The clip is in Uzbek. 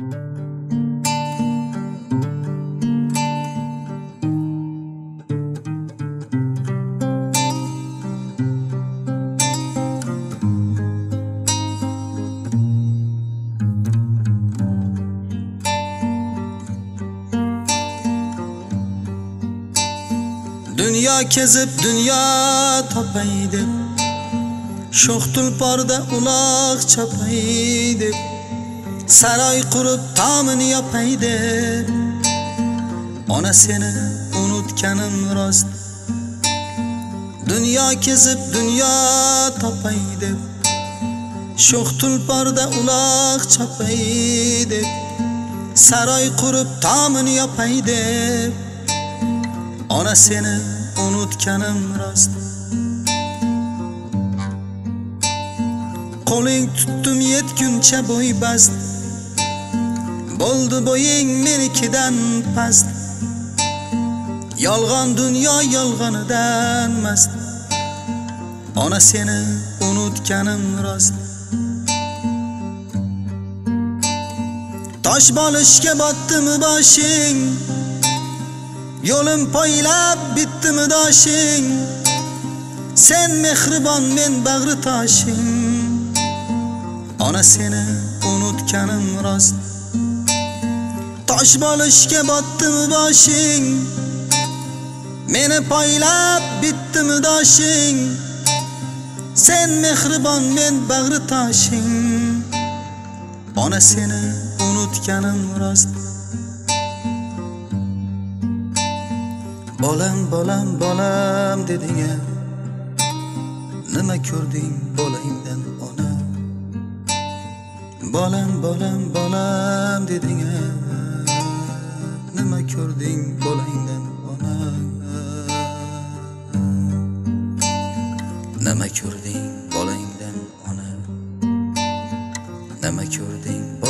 Dünya kezip dünya tapaydı, sho'x tulporda uloq chapaydi, saroy qurib tomini yopaydi. Ona seni unutganim rost. Dünya kezib dünya tapaydi, sho'x tulporda uloq chapaydi, saroy qurib tomini yopaydi. Ona seni unutganim rost. Qo'ling tutdim yetguncha bo'y bast, bo'ldi bo'ying menikidan past. Yolg'on dunyo yolg'onidan mast. Ona seni unutganim rost. Tosh bolishga botdimi boshing, yo'lim poylab bitdimi doshing. Sen mehribon, men bag'ri toshing. Ona seni unutganim rost. Tosh bolishga botdimi boshing, meni poylab bitdimi doshing. Sen mehribon, men bag'ri toshing. Ona seni unutganim rost. Bolam bolam bolam deding, nima ko'rding bolangdan ona? Bolam bolam bolam deding, nima ko'rding bolangdan ona? Nima ko'rding bolangdan ona? Nima ko'rding